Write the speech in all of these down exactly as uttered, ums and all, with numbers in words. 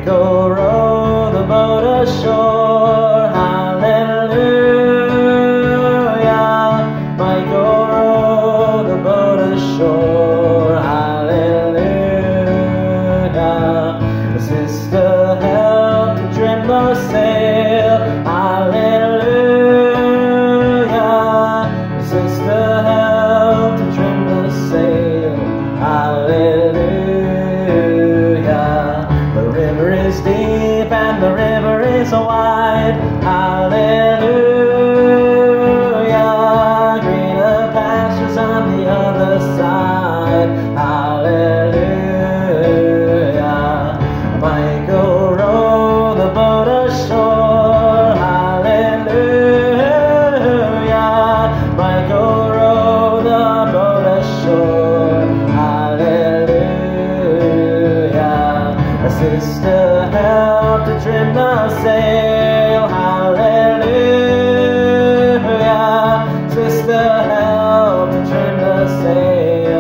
Michael row the boat ashore, hallelujah. Michael row the boat ashore, hallelujah. The sister helped to trim the sail, hallelujah. The sister helped to trim the sail, hallelujah. The river is deep and the river is wide, hallelujah. Greener pastures on the other side, hallelujah. Michael row the boat ashore, hallelujah. Michael row the boat ashore, hallelujah. A sister helped to trim the sail, hallelujah. Sister helped to trim the sail,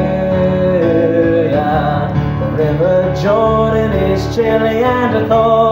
hallelujah. The river Jordan is chilly and cold,